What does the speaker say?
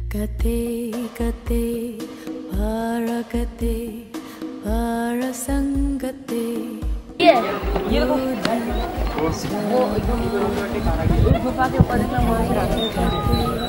Kate, kate, para kate, para sangate. ये देखो वो गुफा के ऊपर इतना मस्त है।